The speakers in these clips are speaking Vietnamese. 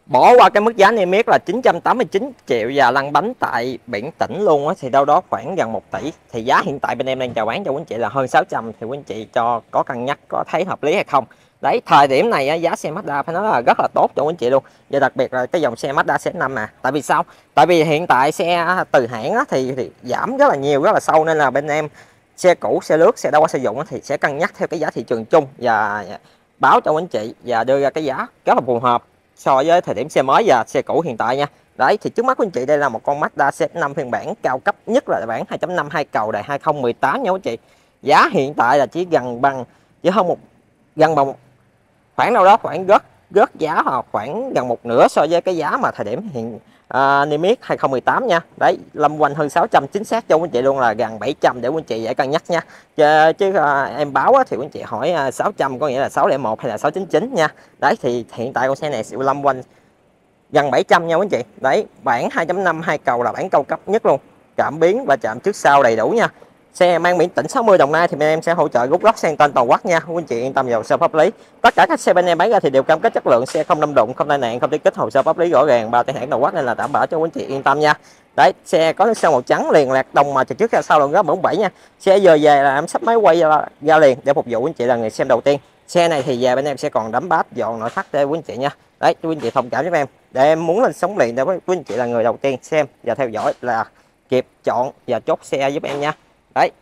Bỏ qua cái mức giá niêm yết là 989 triệu và lăn bánh tại biển tỉnh luôn á, thì đâu đó khoảng gần 1 tỷ. Thì giá hiện tại bên em đang chào bán cho quý anh chị là hơn 600, thì quý anh chị cho có cân nhắc, có thấy hợp lý hay không. Đấy, thời điểm này á, giá xe Mazda phải nói là rất là tốt cho quý anh chị luôn. Và đặc biệt là cái dòng xe Mazda CX-5 à. Tại vì sao? Tại vì hiện tại xe từ hãng á, thì giảm rất là nhiều, rất là sâu, nên là bên em xe cũ, xe lướt, xe đâu qua sử dụng á, thì sẽ cân nhắc theo cái giá thị trường chung và báo cho quý anh chị và đưa ra cái giá rất là phù hợp so với thời điểm xe mới và xe cũ hiện tại nha. Đấy, thì trước mắt của anh chị đây là một con Mazda CX-5 phiên bản cao cấp nhất, là bản 2.5 2 cầu đời 2018 nha quý chị. Giá hiện tại là chỉ chỉ hơn gần bằng khoảng đâu đó khoảng rớt giá khoảng gần một nửa so với cái giá mà thời điểm niêm yết 2018 nha. Đấy, lâm quanh hơn 600, chính xác cho quý anh chị luôn là gần 700 để quý anh chị dễ cân nhắc nha. Chứ em báo thì quý anh chị hỏi 600 có nghĩa là 601 hay là 699 nha. Đấy, thì hiện tại con xe này sẽ lâm quanh gần 700 nha quý anh chị. Đấy, bản 2.5 2 cầu là bản cao cấp nhất luôn, cảm biến và chạm trước sau đầy đủ nha. Xe mang biển tỉnh 60 Đồng Nai thì bên em sẽ hỗ trợ rút gốc sang tên toàn quốc nha quý anh chị, yên tâm về hồ sơ pháp lý. Tất cả các xe bên em bán ra thì đều cam kết chất lượng, xe không đâm đụng, không tai nạn, không tiết kích, hồ sơ pháp lý rõ ràng, bao tay hãng toàn quốc, nên là đảm bảo cho quý anh chị yên tâm nha. Đấy, xe có sơn màu trắng liền lạc đồng mà trước ra sau lần gấp 47 nha. Xe giờ về là em sắp máy quay ra liền để phục vụ quý anh chị là người xem đầu tiên. Xe này thì về bên em sẽ còn đấm bát dọn nội thất để quý anh chị nha. Đấy, quý anh chị thông cảm giúp em, để em muốn lên sóng liền để quý anh chị là người đầu tiên xem và theo dõi là kịp chọn và chốt xe giúp em nha. Đấy,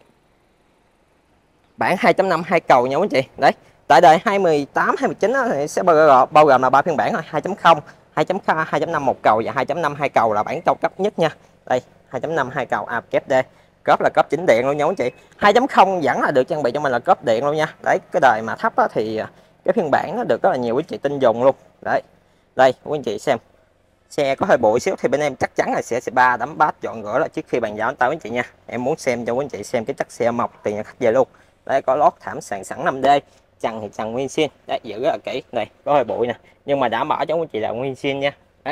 bản 2.5 2 cầu nha quý anh chị. Đấy, tại đời 2018 2019 thì sẽ bao gồm là 3 phiên bản thôi: 2.0, 2.5 1 cầu và 2.5 2 cầu là bản cao cấp nhất nha. Đây, 2.5 2 cầu kép D, cốp là cốp chỉnh điện luôn nha quý anh chị. 2.0 vẫn là được trang bị cho mình là cốp điện luôn nha. Đấy, cái đời mà thấp thì cái phiên bản nó được rất là nhiều quý anh chị tin dùng luôn. Đấy, đây quý anh chị xem, xe có hơi bụi xíu thì bên em chắc chắn là sẽ ba đấm bát dọn rửa là trước khi bàn giao tới quý anh chị nha. Em muốn xem cho quý anh chị xem cái chất xe mộc tiền khách về luôn. Đây, có lót thảm sàn sẵn 5D, trần thì trần nguyên zin. Đấy, giữ rất là kỹ. Đây, có hơi bụi nè, nhưng mà đảm bảo cho quý anh chị là nguyên zin nha. Đấy,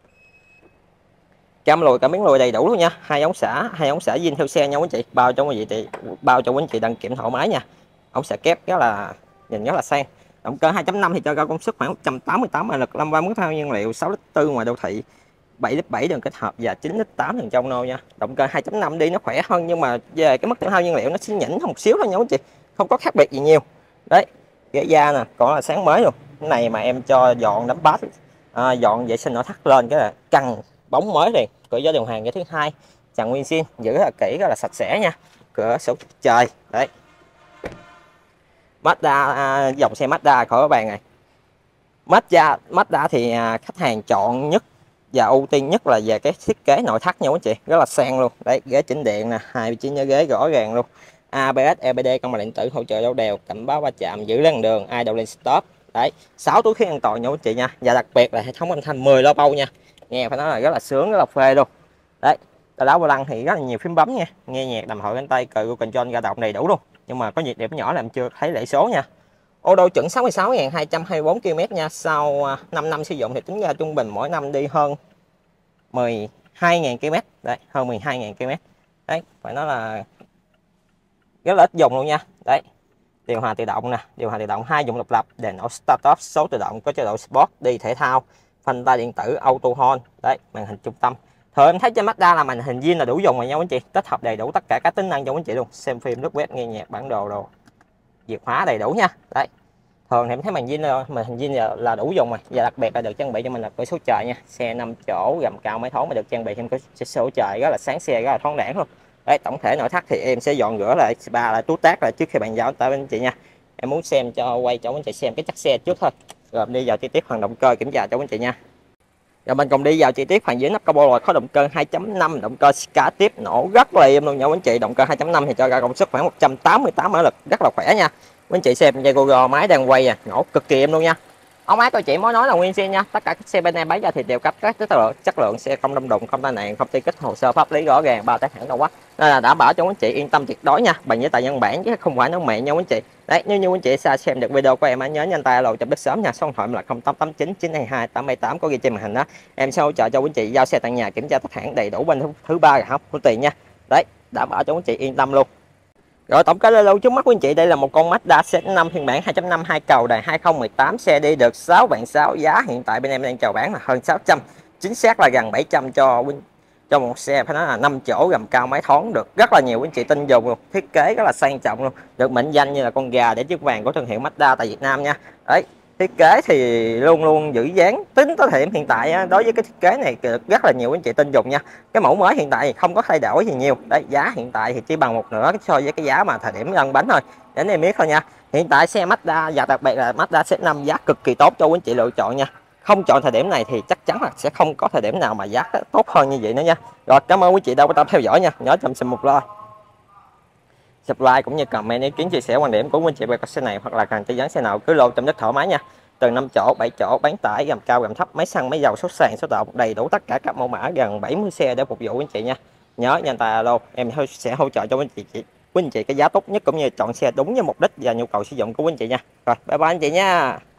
cam lùi, cảm biến lùi đầy đủ luôn nha. Hai ống xả zin theo xe nha quý anh chị, bao cho quý anh chị đăng kiểm thoải mái nha. Ống xả kép rất là nhìn rất là sang. Động cơ 2.5 thì cho ra công suất khoảng 188 mã lực, 50 mét thao nhiên liệu, 6 lít 4 ngoài đô thị, 7 lít 7 đường kết hợp và 9 lít 8 đường trong nô nha. Động cơ 2.5 đi nó khỏe hơn, nhưng mà về cái mức tiêu hao nhiên liệu nó sẽ nhỉnh hơn một xíu thôi nha quý chị, không có khác biệt gì nhiều. Đấy, ghế da nè còn là sáng mới luôn. Cái này mà em cho dọn đấm bát, dọn vệ sinh nội thất lên cái là căng bóng mới liền. Cửa gió điều hòa cái thứ hai trần nguyên zin, giữ rất là kỹ, rất là sạch sẽ nha. Cửa sổ trời. Đấy, Mazda, dòng xe Mazda khỏi các bạn này. Mazda thì khách hàng chọn nhất và ưu tiên nhất là về cái thiết kế nội thất nha quý chị, rất là sang luôn. Đấy, ghế chỉnh điện nè, 2 vị trí nhớ ghế rõ ràng luôn. ABS, EBD, công nghệ điện tử, hỗ trợ đổ đèo, cảnh báo va chạm, giữ làn đường, idle lane stop. Đấy, 6 túi khí an toàn nha quý chị nha. Và đặc biệt là hệ thống âm thanh 10 lo bâu nha, nghe phải nói là rất là sướng, rất là phê luôn. Đấy, cà đá vô lăng thì rất là nhiều phím bấm nha, nghe nhạc, đầm hội cánh tay, cờ control ra động đầy đủ luôn. Nhưng mà có nhược điểm nhỏ là em chưa thấy lệ số nha. Ô tô chuẩn 66.224 km nha. Sau 5 năm sử dụng thì tính ra trung bình mỗi năm đi hơn 12.000 km. Đấy, hơn 12.000 km. Đấy, phải nói là rất là ít dùng luôn nha. Đấy, điều hòa tự động nè, điều hòa tự động 2 dụng độc lập, đèn nổ start off số tự động, có chế độ sport đi thể thao, phanh tay điện tử auto hold. Đấy, màn hình trung tâm. Thường em thấy trên Mazda là màn hình zin là đủ dùng rồi nha quý anh chị, tích hợp đầy đủ tất cả các tính năng cho quý anh chị luôn, xem phim, lướt web, nghe nhạc, bản đồ Việt hóa đầy đủ nha. Đấy, thường thì em thấy màn zin là đủ dùng rồi. Và đặc biệt là được trang bị cho mình là cửa sổ trời nha. Xe 5 chỗ gầm cao mấy thốn mà được trang bị thêm cửa sổ trời rất là sáng xe, rất là thoáng đãng luôn. Đấy, tổng thể nội thất thì em sẽ dọn rửa lại spa lại tuốt tác lại trước khi bàn giao tới anh chị nha. Em muốn xem cho quay cho anh chị xem cái chắc xe trước thôi, rồi đi vào chi tiết phần động cơ kiểm tra cho anh chị nha. Rồi mình cùng đi vào chi tiết phần dưới nắp capo rồi. Có động cơ 2.5, động cơ ska tiếp nổ rất là êm luôn nha quý anh chị. Động cơ 2.5 thì cho ra công suất khoảng 188 mã lực, rất là khỏe nha. Quý anh chị xem dây Google máy đang quay nổ cực kỳ êm luôn nha. Ống áp của chị mới nói là nguyên zin nha. Tất cả các xe bên em bán ra thì đều cấp các chất lượng xe không đâm đụng, không tai nạn, không ti kích, hồ sơ pháp lý rõ ràng, bao tay hãng đâu quá, nên là đảm bảo cho quý anh chị yên tâm tuyệt đối nha. Bằng giấy tờ nhân bản chứ không phải nói mẹ nha quý anh chị. Đấy, nếu như quý anh chị xa xem được video của em nhớ nhanh tay alo chụp đích sớm nha. Số điện thoại là 0889 922 878 có ghi trên màn hình đó. Em sẽ hỗ trợ cho quý anh chị giao xe tận nhà, kiểm tra tất hãng đầy đủ bên thứ ba không có tiền nha. Đấy, đảm bảo cho quý anh chị yên tâm luôn. Rồi tổng kết lâu trước mắt quý anh chị, đây là một con Mazda CX-5 phiên bản 2.5 2 cầu đời 2018, xe đi được 6 vạn 6, giá hiện tại bên em đang chào bán là hơn 600, chính xác là gần 700 cho một xe phải nói là 5 chỗ gầm cao máy thoáng, được rất là nhiều quý anh chị tin dùng luôn, thiết kế rất là sang trọng luôn, được mệnh danh như là con gà để chiếc vàng của thương hiệu Mazda tại Việt Nam nha. Đấy, thiết kế thì luôn luôn giữ dáng, tính tới thời điểm hiện tại đối với cái thiết kế này được rất là nhiều anh chị tin dùng nha. Cái mẫu mới hiện tại không có thay đổi gì nhiều đấy, giá hiện tại thì chỉ bằng một nửa so với cái giá mà thời điểm lăn bánh thôi, để anh em biết thôi nha. Hiện tại xe Mazda và đặc biệt là Mazda CX-5 giá cực kỳ tốt cho quý anh chị lựa chọn nha, không chọn thời điểm này thì chắc chắn là sẽ không có thời điểm nào mà giá tốt hơn như vậy nữa nha. Rồi, cảm ơn quý chị đã quan tâm theo dõi nha, nhớ cho mình một like, subscribe cũng như comment ý kiến chia sẻ quan điểm của quý anh chị về con xe này, hoặc là cần tư vấn xe nào cứ lô trong đất thoải mái nha. Từ 5 chỗ 7 chỗ, bán tải gầm cao gầm thấp, máy xăng máy dầu, số sàn số động, đầy đủ tất cả các mẫu mã, gần 70 xe để phục vụ quý anh chị nha. Nhớ nhanh tay alo, em sẽ hỗ trợ cho quý anh chị cái giá tốt nhất cũng như chọn xe đúng với mục đích và nhu cầu sử dụng của quý anh chị nha. Rồi, bye bye anh chị nha.